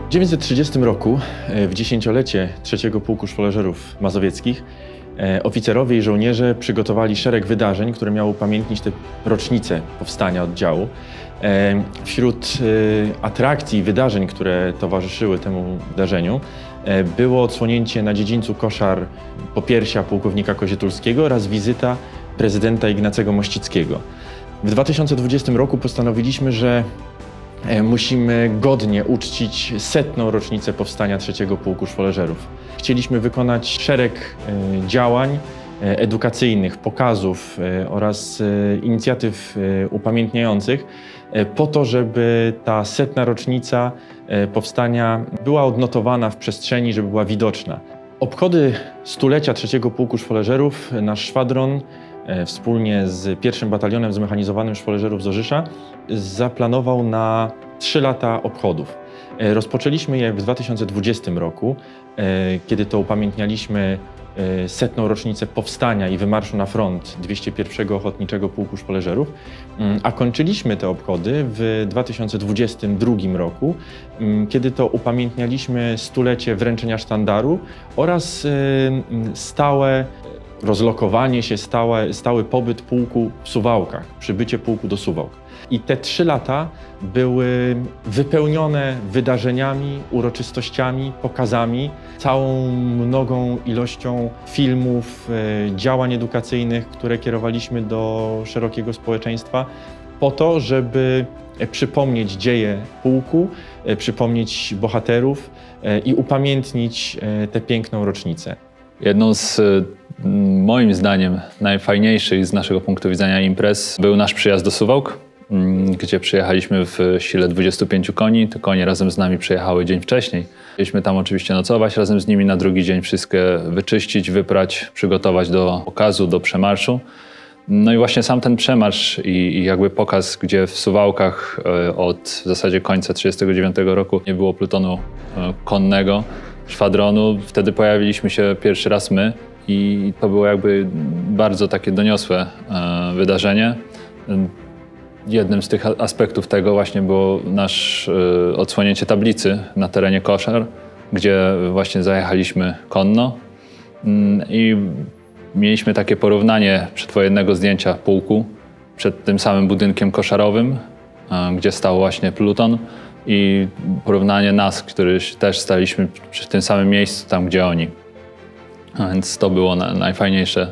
W 1930 roku, w dziesięciolecie III Pułku Szwoleżerów Mazowieckich, oficerowie i żołnierze przygotowali szereg wydarzeń, które miały upamiętnić tę rocznicę powstania oddziału. Wśród atrakcji i wydarzeń, które towarzyszyły temu wydarzeniu, było odsłonięcie na dziedzińcu koszar popiersia pułkownika Kozietulskiego oraz wizyta prezydenta Ignacego Mościckiego. W 2020 roku postanowiliśmy, że musimy godnie uczcić 100. rocznicę powstania III Pułku Szwoleżerów. Chcieliśmy wykonać szereg działań edukacyjnych, pokazów oraz inicjatyw upamiętniających po to, żeby ta 100. rocznica powstania była odnotowana w przestrzeni, żeby była widoczna. Obchody stulecia III Pułku Szwoleżerów nasz szwadron wspólnie z 1. Batalionem Zmechanizowanym Szwoleżerów z Orzysza zaplanował na 3 lata obchodów. Rozpoczęliśmy je w 2020 roku, kiedy to upamiętnialiśmy 100. rocznicę powstania i wymarszu na front 201. Ochotniczego Pułku Szwoleżerów, a kończyliśmy te obchody w 2022 roku, kiedy to upamiętnialiśmy stulecie wręczenia sztandaru oraz stałe rozlokowanie się, stały pobyt pułku w Suwałkach, przybycie pułku do Suwałk. I te 3 lata były wypełnione wydarzeniami, uroczystościami, pokazami, całą mnogą ilością filmów, działań edukacyjnych, które kierowaliśmy do szerokiego społeczeństwa po to, żeby przypomnieć dzieje pułku, przypomnieć bohaterów i upamiętnić tę piękną rocznicę. Jedną z moim zdaniem najfajniejszych z naszego punktu widzenia imprez był nasz przyjazd do Suwałk, gdzie przyjechaliśmy w sile 25 koni. Te konie razem z nami przyjechały dzień wcześniej. Chcieliśmy tam oczywiście nocować razem z nimi, na drugi dzień wszystkie wyczyścić, wyprać, przygotować do pokazu, do przemarszu. No i właśnie sam ten przemarsz i jakby pokaz, gdzie w Suwałkach od w zasadzie końca 1939 roku nie było plutonu konnego, szwadronu. Wtedy pojawiliśmy się pierwszy raz my i to było jakby bardzo takie doniosłe wydarzenie. Jednym z tych aspektów tego właśnie było odsłonięcie tablicy na terenie koszar, gdzie właśnie zajechaliśmy konno i mieliśmy takie porównanie przedwojennego zdjęcia pułku przed tym samym budynkiem koszarowym, gdzie stał właśnie pluton, i porównanie nas, którzy też staliśmy przy tym samym miejscu, tam gdzie oni. A więc to było najfajniejsze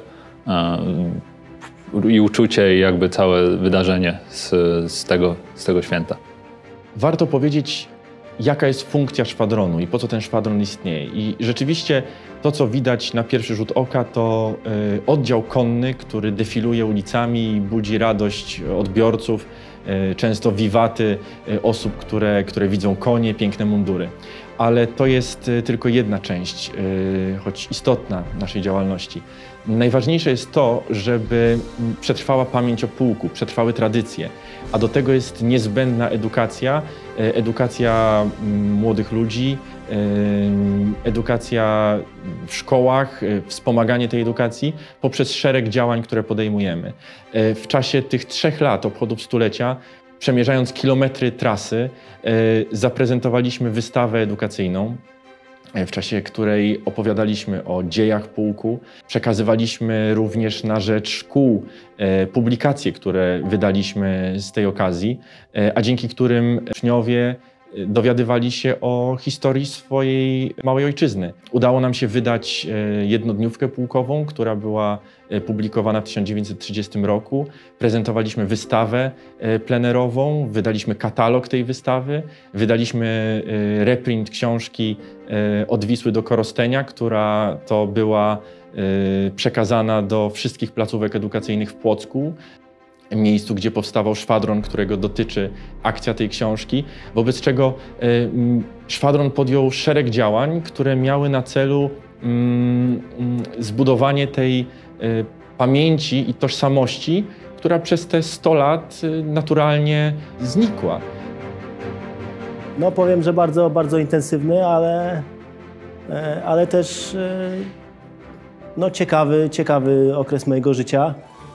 i uczucie, i jakby całe wydarzenie z tego święta. Warto powiedzieć, jaka jest funkcja szwadronu i po co ten szwadron istnieje. I rzeczywiście to, co widać na pierwszy rzut oka, to oddział konny, który defiluje ulicami i budzi radość odbiorców, często wiwaty osób, które widzą konie, piękne mundury. Ale to jest tylko jedna część, choć istotna, naszej działalności. Najważniejsze jest to, żeby przetrwała pamięć o pułku, przetrwały tradycje, a do tego jest niezbędna edukacja młodych ludzi, edukacja w szkołach, wspomaganie tej edukacji poprzez szereg działań, które podejmujemy. W czasie tych 3 lat obchodów stulecia, przemierzając kilometry trasy, zaprezentowaliśmy wystawę edukacyjną, w czasie której opowiadaliśmy o dziejach pułku. Przekazywaliśmy również na rzecz szkół publikacje, które wydaliśmy z tej okazji, a dzięki którym uczniowie dowiadywali się o historii swojej małej ojczyzny. Udało nam się wydać jednodniówkę pułkową, która była publikowana w 1930 roku. Prezentowaliśmy wystawę plenerową, wydaliśmy katalog tej wystawy, wydaliśmy reprint książki Od Wisły do Korostenia, która to była przekazana do wszystkich placówek edukacyjnych w Płocku, miejscu, gdzie powstawał szwadron, którego dotyczy akcja tej książki, wobec czego szwadron podjął szereg działań, które miały na celu zbudowanie tej pamięci i tożsamości, która przez te 100 lat naturalnie znikła. No powiem, że bardzo, bardzo intensywny, ale też no ciekawy okres mojego życia.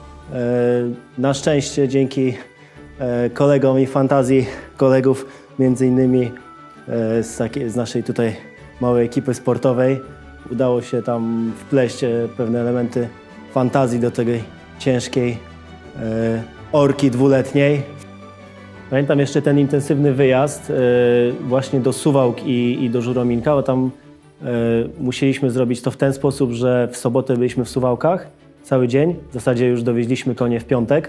Na szczęście dzięki kolegom i fantazji kolegów, między innymi z naszej tutaj małej ekipy sportowej. Udało się tam wpleść pewne elementy fantazji do tej ciężkiej orki dwuletniej. Pamiętam jeszcze ten intensywny wyjazd właśnie do Suwałk i do Żurominka, bo tam musieliśmy zrobić to w ten sposób, że w sobotę byliśmy w Suwałkach cały dzień. W zasadzie już dowieźliśmy konie w piątek.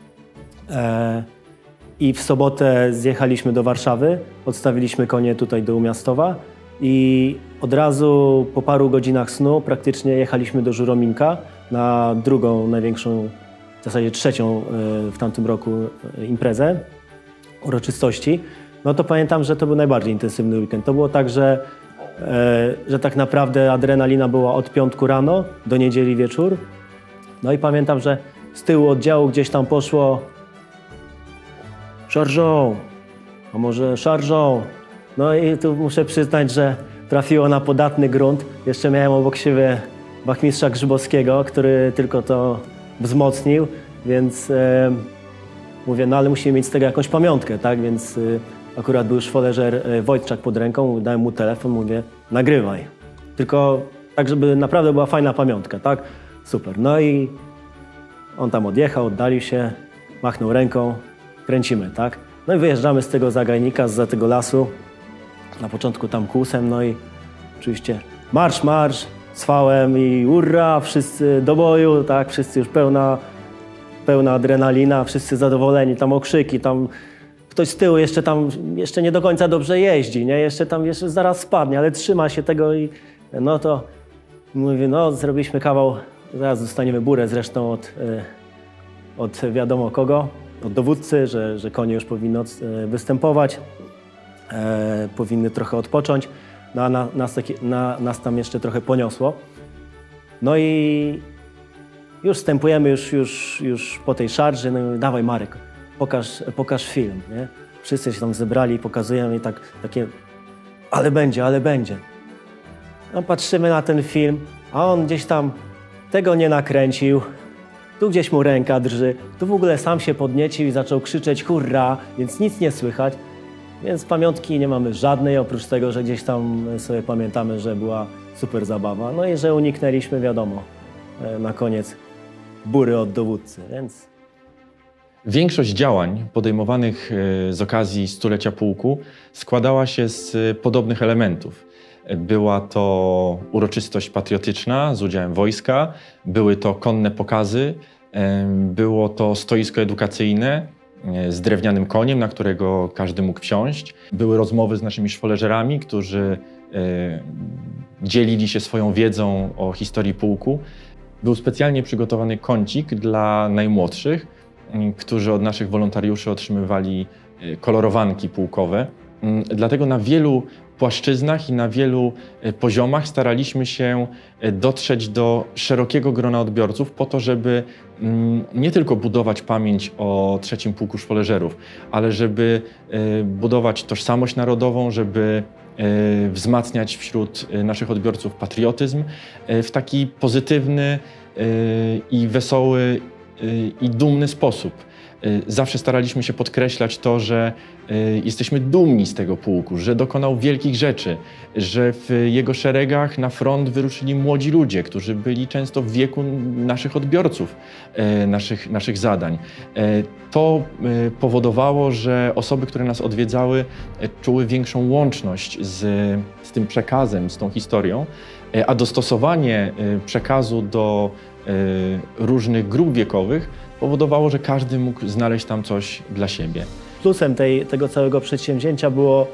I w sobotę zjechaliśmy do Warszawy, odstawiliśmy konie tutaj do Umiastowa i od razu po paru godzinach snu praktycznie jechaliśmy do Żurominka na drugą największą, w zasadzie trzecią w tamtym roku imprezę, uroczystości. No to pamiętam, że to był najbardziej intensywny weekend. To było tak, że tak naprawdę adrenalina była od piątku rano do niedzieli wieczór. No i pamiętam, że z tyłu oddziału gdzieś tam poszło szarżą, a może szarżą. No i tu muszę przyznać, że trafiło na podatny grunt. Jeszcze miałem obok siebie wachmistrza Grzybowskiego, który tylko to wzmocnił, więc mówię, no ale musimy mieć z tego jakąś pamiątkę, tak? Więc akurat był szwoleżer Wojtczak pod ręką, dałem mu telefon, mówię, nagrywaj. Tylko tak, żeby naprawdę była fajna pamiątka, tak? Super. No i on tam odjechał, oddalił się, machnął ręką, kręcimy, tak? No i wyjeżdżamy z tego zagajnika, zza tego lasu. Na początku tam kłusem, no i oczywiście marsz, marsz, z fałem i urra, wszyscy do boju, tak? Wszyscy już pełna adrenalina, wszyscy zadowoleni, tam okrzyki, tam ktoś z tyłu jeszcze nie do końca dobrze jeździ, nie? Jeszcze zaraz spadnie, ale trzyma się tego i no to mówię, no zrobiliśmy kawał, zaraz dostaniemy burę zresztą od wiadomo kogo, od dowódcy, że konie już powinny występować, powinny trochę odpocząć, no a nas tam jeszcze trochę poniosło. No i już wstępujemy już po tej szarży, no i dawaj Marek, pokaż film, nie? Wszyscy się tam zebrali, pokazujemy i takie, ale będzie. No patrzymy na ten film, a on gdzieś tam tego nie nakręcił, tu gdzieś mu ręka drży, tu w ogóle sam się podniecił i zaczął krzyczeć hurra, więc nic nie słychać. Więc pamiątki nie mamy żadnej, oprócz tego, że gdzieś tam sobie pamiętamy, że była super zabawa. No i że uniknęliśmy, wiadomo, na koniec bury od dowódcy, więc... Większość działań podejmowanych z okazji stulecia pułku składała się z podobnych elementów. Była to uroczystość patriotyczna z udziałem wojska, były to konne pokazy, było to stoisko edukacyjne z drewnianym koniem, na którego każdy mógł wsiąść. Były rozmowy z naszymi szwoleżerami, którzy dzielili się swoją wiedzą o historii pułku. Był specjalnie przygotowany kącik dla najmłodszych, którzy od naszych wolontariuszy otrzymywali kolorowanki pułkowe. Dlatego na wielu płaszczyznach i na wielu poziomach staraliśmy się dotrzeć do szerokiego grona odbiorców po to, żeby nie tylko budować pamięć o III Pułku Szwoleżerów, ale żeby budować tożsamość narodową, żeby wzmacniać wśród naszych odbiorców patriotyzm w taki pozytywny i wesoły i dumny sposób. Zawsze staraliśmy się podkreślać to, że jesteśmy dumni z tego pułku, że dokonał wielkich rzeczy, że w jego szeregach na front wyruszyli młodzi ludzie, którzy byli często w wieku naszych odbiorców, naszych zadań. To powodowało, że osoby, które nas odwiedzały, czuły większą łączność z tym przekazem, z tą historią, a dostosowanie przekazu do różnych grup wiekowych powodowało, że każdy mógł znaleźć tam coś dla siebie. Plusem tego całego przedsięwzięcia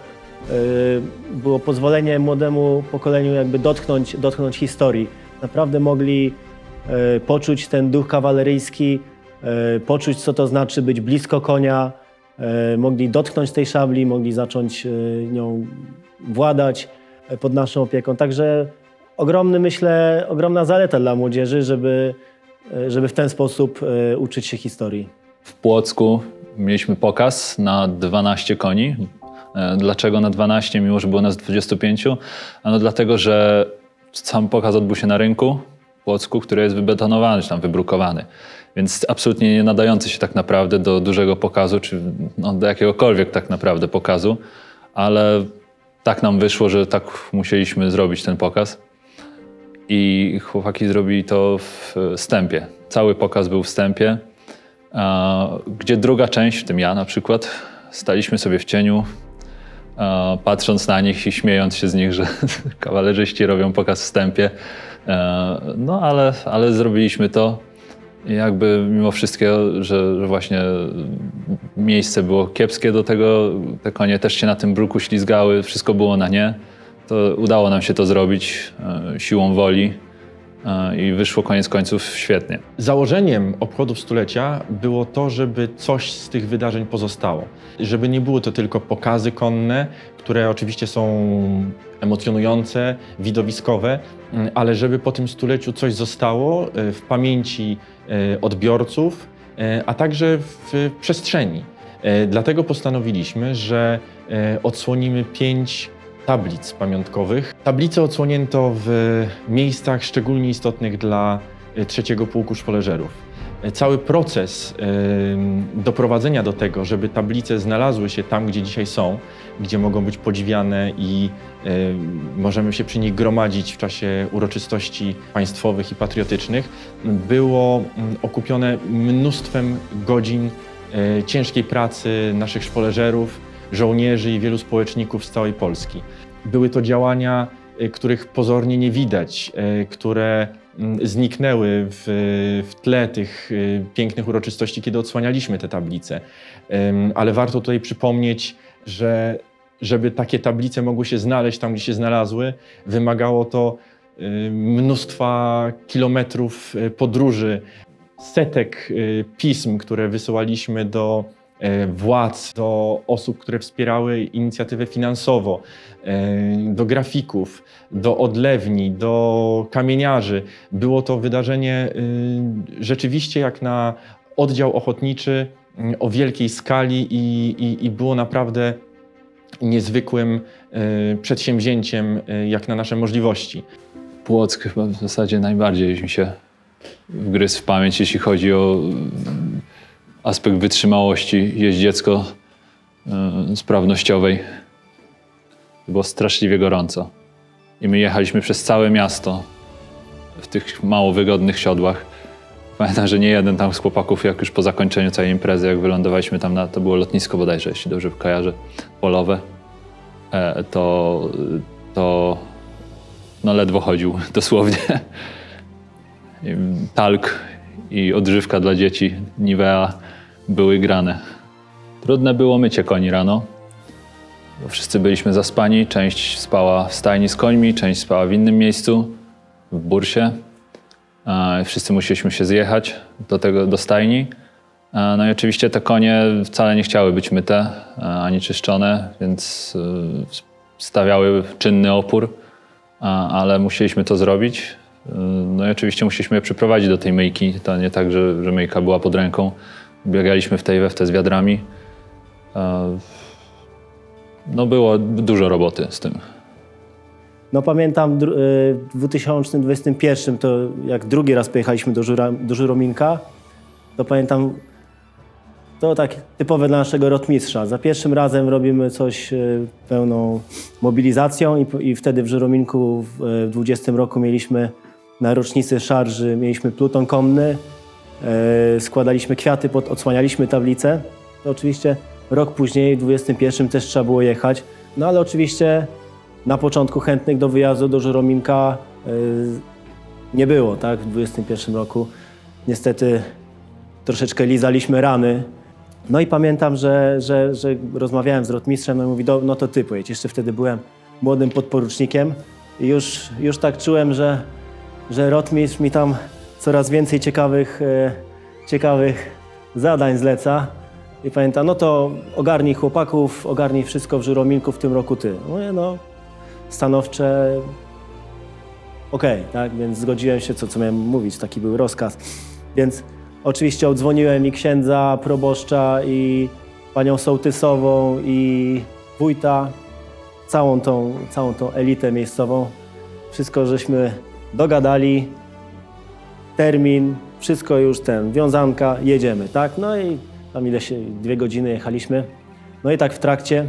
było pozwolenie młodemu pokoleniu jakby dotknąć historii. Naprawdę mogli poczuć ten duch kawaleryjski, poczuć, co to znaczy być blisko konia, mogli dotknąć tej szabli, mogli zacząć nią władać pod naszą opieką. Także ogromna zaleta dla młodzieży, żeby w ten sposób uczyć się historii. W Płocku mieliśmy pokaz na 12 koni. Dlaczego na 12, mimo że było nas 25? Ano dlatego, że sam pokaz odbył się na rynku w Płocku, który jest wybetonowany, czy tam wybrukowany. Więc absolutnie nie nadający się tak naprawdę do dużego pokazu, czy do jakiegokolwiek tak naprawdę pokazu, ale tak nam wyszło, że tak musieliśmy zrobić ten pokaz. I chłopaki zrobili to w wstępie. Cały pokaz był w wstępie, gdzie druga część, w tym ja na przykład, staliśmy sobie w cieniu, patrząc na nich i śmiejąc się z nich, że kawalerzyści robią pokaz w wstępie. No ale zrobiliśmy to. I jakby mimo wszystkiego, że właśnie miejsce było kiepskie do tego, te konie też się na tym bruku ślizgały, wszystko było na nie, to udało nam się to zrobić siłą woli i wyszło koniec końców świetnie. Założeniem obchodów stulecia było to, żeby coś z tych wydarzeń pozostało. Żeby nie były to tylko pokazy konne, które oczywiście są emocjonujące, widowiskowe, ale żeby po tym stuleciu coś zostało w pamięci odbiorców, a także w przestrzeni. Dlatego postanowiliśmy, że odsłonimy 5 tablic pamiątkowych. Tablice odsłonięto w miejscach szczególnie istotnych dla trzeciego pułku szwoleżerów. Cały proces doprowadzenia do tego, żeby tablice znalazły się tam, gdzie dzisiaj są, gdzie mogą być podziwiane i możemy się przy nich gromadzić w czasie uroczystości państwowych i patriotycznych, było okupione mnóstwem godzin ciężkiej pracy naszych szwoleżerów, żołnierzy i wielu społeczników z całej Polski. Były to działania, których pozornie nie widać, które zniknęły w tle tych pięknych uroczystości, kiedy odsłanialiśmy te tablice. Ale warto tutaj przypomnieć, że żeby takie tablice mogły się znaleźć tam, gdzie się znalazły, wymagało to mnóstwa kilometrów podróży, setek pism, które wysyłaliśmy do władz, do osób, które wspierały inicjatywę finansowo, do grafików, do odlewni, do kamieniarzy. Było to wydarzenie rzeczywiście jak na oddział ochotniczy o wielkiej skali i było naprawdę niezwykłym przedsięwzięciem jak na nasze możliwości. Płock chyba w zasadzie najbardziej mi się wgryzł w pamięć, jeśli chodzi o aspekt wytrzymałości jeździecko-sprawnościowej. Było straszliwie gorąco. I my jechaliśmy przez całe miasto w tych mało wygodnych siodłach. Pamiętam, że nie jeden tam z chłopaków, jak już po zakończeniu całej imprezy, jak wylądowaliśmy tam, to było lotnisko bodajże, jeśli dobrze kojarzę, polowe, to no ledwo chodził, dosłownie. Talk i odżywka dla dzieci, Nivea były grane. Trudne było mycie koni rano, bo wszyscy byliśmy zaspani. Część spała w stajni z końmi, część spała w innym miejscu, w bursie. Wszyscy musieliśmy się zjechać do stajni. No i oczywiście te konie wcale nie chciały być myte, ani czyszczone, więc stawiały czynny opór, ale musieliśmy to zrobić. No i oczywiście musieliśmy je przyprowadzić do tej myjki. To nie tak, że myjka była pod ręką. Biegaliśmy w tej we w te z wiadrami. No było dużo roboty z tym. No pamiętam w 2021, to jak drugi raz pojechaliśmy do Żurominka, to pamiętam, to tak typowe dla naszego rotmistrza. Za pierwszym razem robimy coś pełną mobilizacją i wtedy w Żurominku w 20 roku mieliśmy na rocznicy szarży, mieliśmy pluton konny, składaliśmy kwiaty, odsłanialiśmy tablicę. To oczywiście rok później, w 21 też trzeba było jechać, no ale oczywiście na początku chętnych do wyjazdu do Żurominka nie było, tak, w 21 roku. Niestety troszeczkę lizaliśmy rany. No i pamiętam, że rozmawiałem z rotmistrzem, no i mówi, no to ty pojedź. Jeszcze wtedy byłem młodym podporucznikiem i już tak czułem, że rotmistrz mi tam coraz więcej ciekawych zadań zleca. I pamiętam, no to ogarnij chłopaków, ogarnij wszystko w Żurominku w tym roku ty. Mówię, no stanowcze, okej, tak, więc zgodziłem się, co miałem mówić, taki był rozkaz. Więc oczywiście odzwoniłem i księdza, proboszcza, i panią sołtysową, i wójta, całą tą elitę miejscową. Wszystko żeśmy dogadali, termin, wszystko już wiązanka, jedziemy, tak? No i tam 2 godziny jechaliśmy. No i tak w trakcie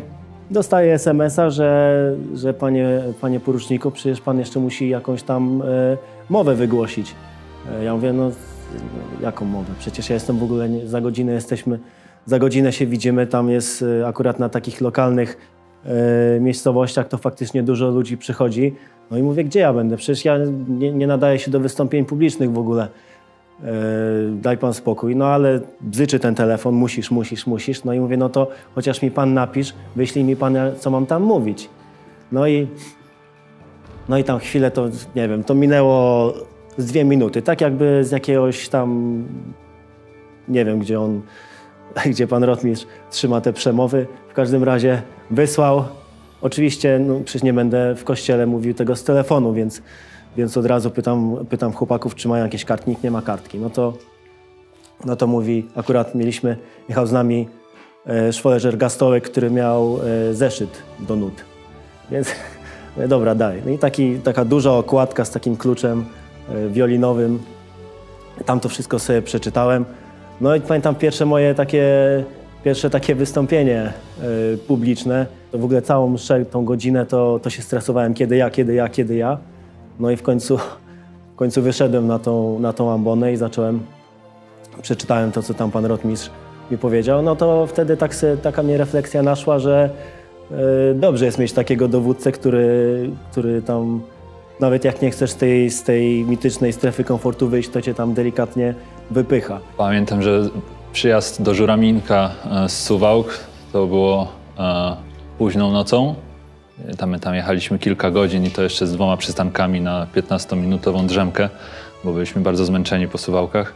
Dostaję SMS-a, że panie poruczniku, przecież pan jeszcze musi jakąś tam mowę wygłosić. Ja mówię, no jaką mowę? Przecież ja jestem w ogóle, za godzinę jesteśmy, za godzinę się widzimy, tam jest akurat na takich lokalnych miejscowościach to faktycznie dużo ludzi przychodzi. No i mówię, gdzie ja będę? Przecież ja nie nadaję się do wystąpień publicznych w ogóle. Daj pan spokój. No ale bzyczy ten telefon, musisz. No i mówię, no to chociaż mi pan napisz, wyślij mi pan, co mam tam mówić. No i tam chwilę to, nie wiem, to minęło z 2 minuty. Tak jakby z jakiegoś tam, nie wiem, gdzie pan rotmistrz trzyma te przemowy. W każdym razie wysłał. Oczywiście, no przecież nie będę w kościele mówił tego z telefonu, więc od razu pytam chłopaków, czy mają jakieś kartki. Nikt nie ma kartki. No to mówi, akurat jechał z nami szwoleżer Gastołek, który miał zeszyt do nut. Więc dobra, daj. No i taka duża okładka z takim kluczem wiolinowym. Tam to wszystko sobie przeczytałem. No i pamiętam pierwsze takie wystąpienie publiczne. To w ogóle całą tą godzinę to się stresowałem, kiedy ja. No i w końcu wyszedłem na tą ambonę i przeczytałem to, co tam pan rotmistrz mi powiedział. No to wtedy taka mnie refleksja naszła, że dobrze jest mieć takiego dowódcę, który tam, nawet jak nie chcesz z tej mitycznej strefy komfortu wyjść, to cię tam delikatnie wypycha. Pamiętam, że przyjazd do Żuraminka z Suwałk to było późną nocą. Tam jechaliśmy kilka godzin i to jeszcze z 2 przystankami na 15-minutową drzemkę, bo byliśmy bardzo zmęczeni po Suwałkach.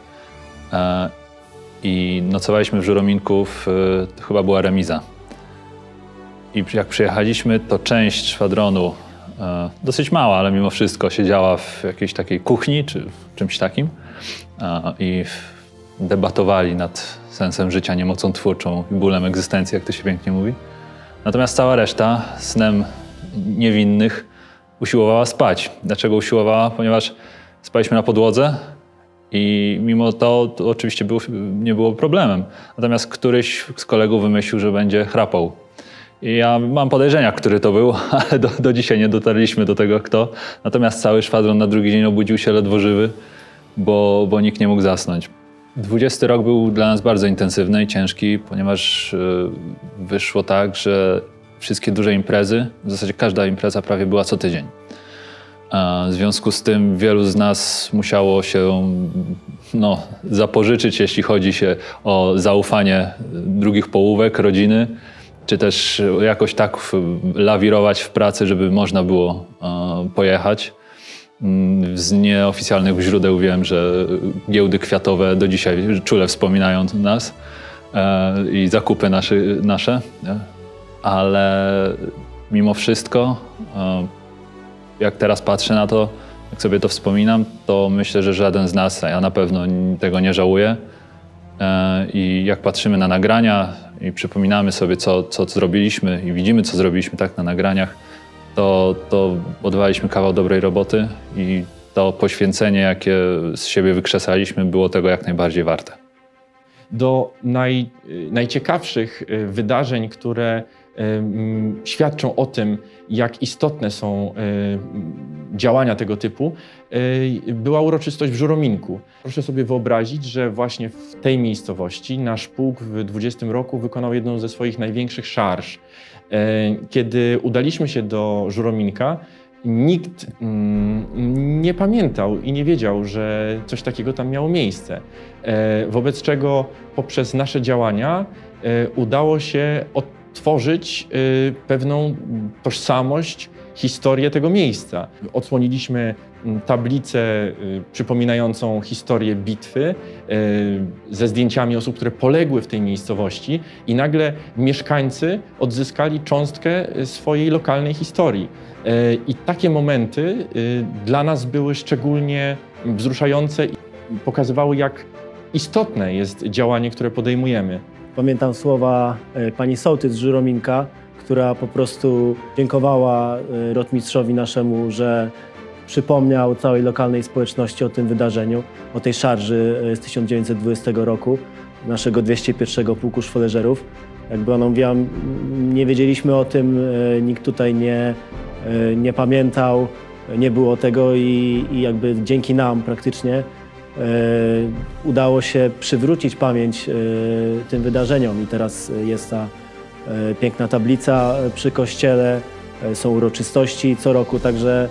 I nocowaliśmy w Żurominku, chyba była remiza. I jak przyjechaliśmy, to część szwadronu, dosyć mała, ale mimo wszystko siedziała w jakiejś takiej kuchni czy w czymś takim i debatowali nad sensem życia, niemocą twórczą i bólem egzystencji, jak to się pięknie mówi. Natomiast cała reszta snem niewinnych usiłowała spać. Dlaczego usiłowała? Ponieważ spaliśmy na podłodze i mimo to oczywiście nie było problemem. Natomiast któryś z kolegów wymyślił, że będzie chrapał. I ja mam podejrzenia, który to był, ale do dzisiaj nie dotarliśmy do tego, kto. Natomiast cały szwadron na drugi dzień obudził się ledwo żywy, bo nikt nie mógł zasnąć. 20 rok był dla nas bardzo intensywny i ciężki, ponieważ wyszło tak, że wszystkie duże imprezy, w zasadzie każda impreza prawie była co tydzień. W związku z tym wielu z nas musiało się zapożyczyć, jeśli chodzi się o zaufanie drugich połówek, rodziny, czy też jakoś tak lawirować w pracy, żeby można było pojechać. Z nieoficjalnych źródeł wiem, że giełdy kwiatowe do dzisiaj czule wspominają nas i zakupy nasze, ale mimo wszystko, jak teraz patrzę na to, jak sobie to wspominam, to myślę, że żaden z nas, a ja na pewno tego nie żałuję. I jak patrzymy na nagrania i przypominamy sobie, co zrobiliśmy i widzimy, co zrobiliśmy tak na nagraniach, to odwaliśmy kawał dobrej roboty i to poświęcenie, jakie z siebie wykrzesaliśmy, było tego jak najbardziej warte. Do najciekawszych wydarzeń, które świadczą o tym, jak istotne są działania tego typu, była uroczystość w Żurominku. Proszę sobie wyobrazić, że właśnie w tej miejscowości nasz pułk w 20 roku wykonał jedną ze swoich największych szarż. Kiedy udaliśmy się do Żurominka, nikt nie pamiętał i nie wiedział, że coś takiego tam miało miejsce. Wobec czego poprzez nasze działania udało się odtworzyć pewną tożsamość, historię tego miejsca. Odsłoniliśmy tablicę przypominającą historię bitwy ze zdjęciami osób, które poległy w tej miejscowości i nagle mieszkańcy odzyskali cząstkę swojej lokalnej historii. I takie momenty dla nas były szczególnie wzruszające i pokazywały, jak istotne jest działanie, które podejmujemy. Pamiętam słowa pani sołtys z Żurominka, która po prostu dziękowała rotmistrzowi naszemu, że przypomniał całej lokalnej społeczności o tym wydarzeniu, o tej szarży z 1920 roku, naszego 201 Pułku Szwoleżerów. Jakby ona mówiła, nie wiedzieliśmy o tym, nikt tutaj nie pamiętał, nie było tego i jakby dzięki nam praktycznie udało się przywrócić pamięć tym wydarzeniom i teraz jest ta piękna tablica przy kościele, są uroczystości co roku, także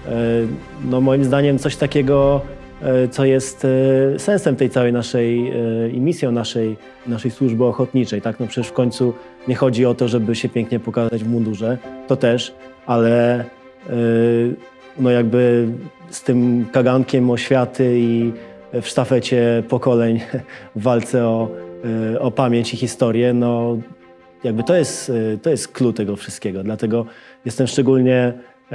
no moim zdaniem coś takiego, co jest sensem tej całej naszej i misją naszej służby ochotniczej. Tak? No przecież w końcu nie chodzi o to, żeby się pięknie pokazać w mundurze, to też, ale no jakby z tym kagankiem oświaty i w sztafecie pokoleń w walce o pamięć i historię, no jakby to jest clue tego wszystkiego. Dlatego jestem szczególnie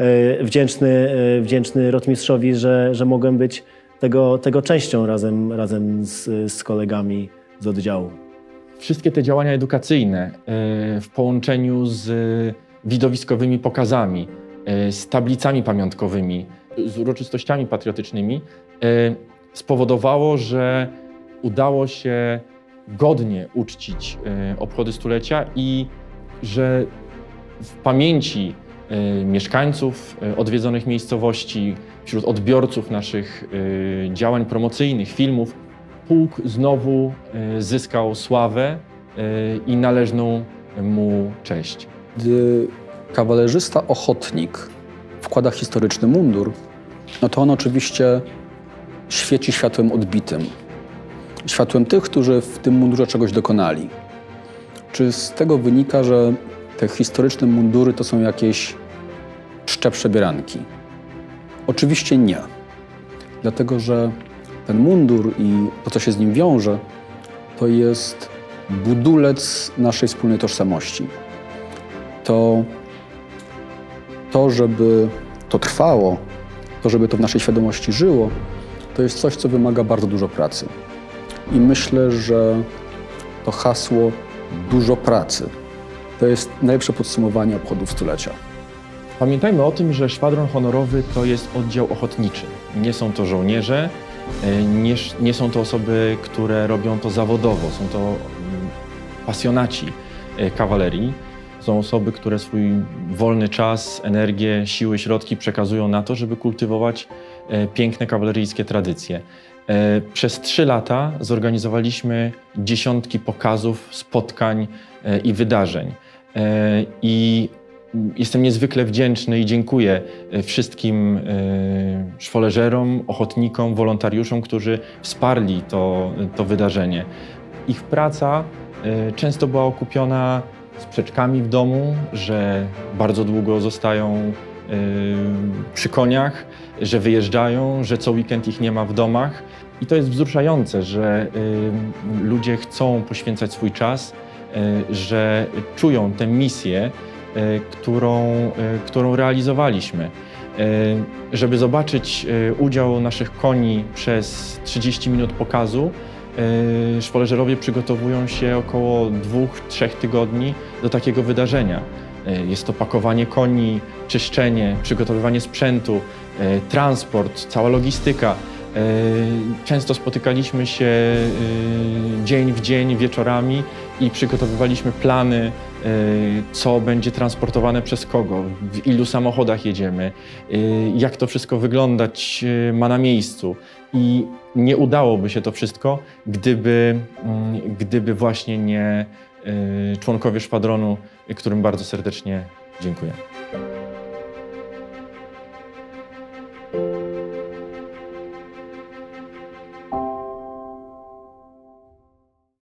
wdzięczny rotmistrzowi, że mogłem być tego częścią razem z kolegami z oddziału. Wszystkie te działania edukacyjne w połączeniu z widowiskowymi pokazami, z tablicami pamiątkowymi, z uroczystościami patriotycznymi spowodowało, że udało się godnie uczcić obchody stulecia i że w pamięci mieszkańców odwiedzonych miejscowości, wśród odbiorców naszych działań promocyjnych, filmów, pułk znowu zyskał sławę i należną mu cześć. Gdy kawalerzysta ochotnik wkłada historyczny mundur, no to on oczywiście świeci światłem odbitym. Światłem tych, którzy w tym mundurze czegoś dokonali. Czy z tego wynika, że te historyczne mundury to są jakieś czcze przebieranki? Oczywiście nie. Dlatego, że ten mundur i to, co się z nim wiąże, to jest budulec naszej wspólnej tożsamości. To, żeby to trwało, to, żeby to w naszej świadomości żyło, to jest coś, co wymaga bardzo dużo pracy. I myślę, że to hasło dużo pracy to jest najlepsze podsumowanie obchodów stulecia. Pamiętajmy o tym, że szwadron honorowy to jest oddział ochotniczy. Nie są to żołnierze, nie są to osoby, które robią to zawodowo. Są to pasjonaci kawalerii. Są osoby, które swój wolny czas, energię, siły, środki przekazują na to, żeby kultywować piękne kawaleryjskie tradycje. Przez 3 lata zorganizowaliśmy dziesiątki pokazów, spotkań i wydarzeń. I jestem niezwykle wdzięczny i dziękuję wszystkim szwoleżerom, ochotnikom, wolontariuszom, którzy wsparli to wydarzenie. Ich praca często była okupiona sprzeczkami w domu, że bardzo długo zostają przy koniach, że wyjeżdżają, że co weekend ich nie ma w domach. I to jest wzruszające, że ludzie chcą poświęcać swój czas, że czują tę misję, którą realizowaliśmy. Żeby zobaczyć udział naszych koni przez 30 minut pokazu, szwoleżerowie przygotowują się około 2-3 tygodni do takiego wydarzenia. Jest to pakowanie koni, czyszczenie, przygotowywanie sprzętu, transport, cała logistyka. Często spotykaliśmy się dzień w dzień wieczorami i przygotowywaliśmy plany, co będzie transportowane przez kogo, w ilu samochodach jedziemy, jak to wszystko wyglądać ma na miejscu. I nie udałoby się to wszystko, gdyby właśnie nie członkowie szwadronu, którym bardzo serdecznie dziękuję.